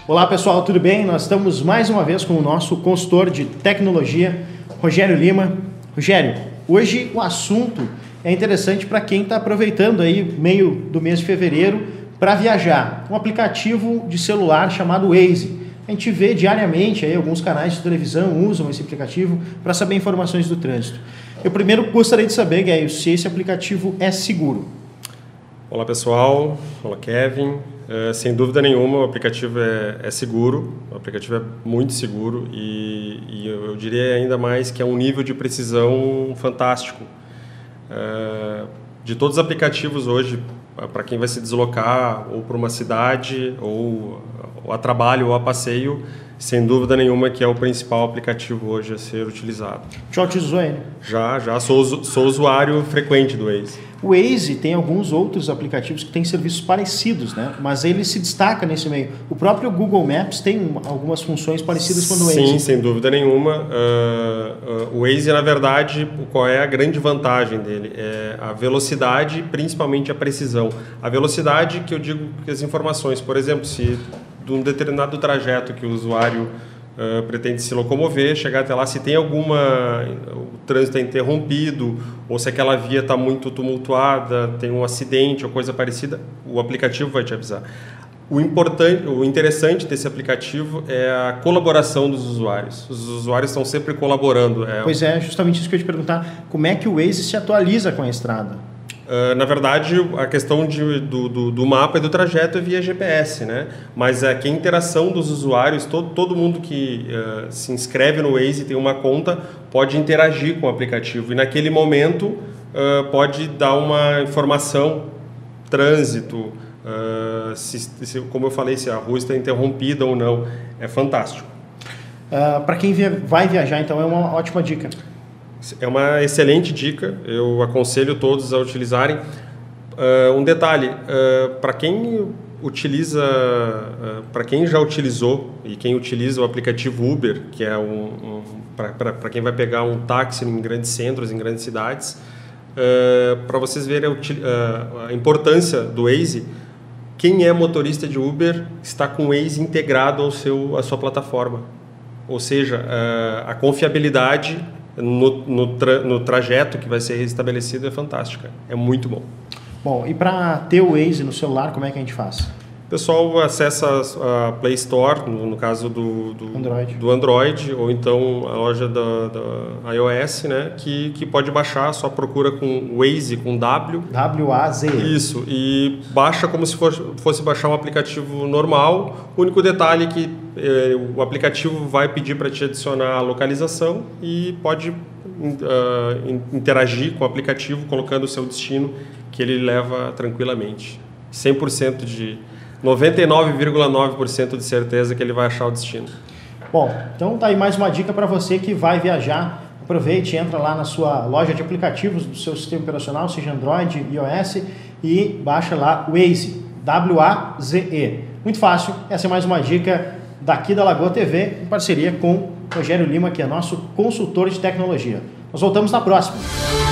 Olá pessoal, tudo bem? Nós estamos mais uma vez com o nosso consultor de tecnologia, Rogério Lima. Rogério, hoje o assunto é interessante para quem está aproveitando aí meio do mês de fevereiro para viajar. Um aplicativo de celular chamado Waze. A gente vê diariamente aí alguns canais de televisão usam esse aplicativo para saber informações do trânsito. Eu primeiro gostaria de saber, Gaio, se esse aplicativo é seguro. Olá pessoal, olá Kevin. Sem dúvida nenhuma o aplicativo é seguro, o aplicativo é muito seguro e eu diria ainda mais que é um nível de precisão fantástico. De todos os aplicativos hoje, para quem vai se deslocar ou para uma cidade ou a trabalho ou a passeio, sem dúvida nenhuma que é o principal aplicativo hoje a ser utilizado. Já utilizou ele? Já sou usuário frequente do Waze. O Waze tem alguns outros aplicativos que têm serviços parecidos, né? Mas ele se destaca nesse meio. O próprio Google Maps tem algumas funções parecidas com o Waze. Sim, sem dúvida nenhuma. O Waze, na verdade, qual é a grande vantagem dele? É a velocidade, principalmente a precisão. A velocidade que eu digo que as informações, por exemplo, se de um determinado trajeto que o usuário pretende se locomover, chegar até lá, se tem o trânsito é interrompido ou se aquela via está muito tumultuada, tem um acidente ou coisa parecida, o aplicativo vai te avisar. O interessante desse aplicativo é a colaboração dos usuários. Os usuários estão sempre colaborando. Pois é, justamente isso que eu ia te perguntar. Como é que o Waze se atualiza com a estrada? Na verdade, a questão do mapa e do trajeto é via GPS, né? Mas aqui a interação dos usuários, todo mundo que se inscreve no Waze e tem uma conta pode interagir com o aplicativo e naquele momento pode dar uma informação, trânsito, como eu falei, se a rua está interrompida ou não. É fantástico. Para quem vai viajar, então, é uma ótima dica. É uma excelente dica, eu aconselho todos a utilizarem. Um detalhe, para quem já utilizou e quem utiliza o aplicativo Uber, que é para quem vai pegar um táxi em grandes centros, em grandes cidades, para vocês verem a importância do Waze, quem é motorista de Uber está com o Waze integrado à sua plataforma. Ou seja, a confiabilidade no trajeto que vai ser restabelecido é fantástica, é muito bom. Bom, e para ter o Waze no celular, como é que a gente faz? O pessoal acessa a Play Store, no caso do Android, ou então a loja da iOS, né, que pode baixar, só procura com Waze, com W. W-A-Z. Isso, e baixa como se fosse baixar um aplicativo normal. O único detalhe é que o aplicativo vai pedir para te adicionar a localização e pode interagir com o aplicativo colocando o seu destino, que ele leva tranquilamente. 99,9% de certeza que ele vai achar o destino. Bom, então tá aí mais uma dica para você que vai viajar. Aproveite, entra lá na sua loja de aplicativos do seu sistema operacional, seja Android, iOS, e baixa lá o Waze, W-A-Z-E. Muito fácil, essa é mais uma dica daqui da Lagoa TV, em parceria com Rogério Lima, que é nosso consultor de tecnologia. Nós voltamos na próxima.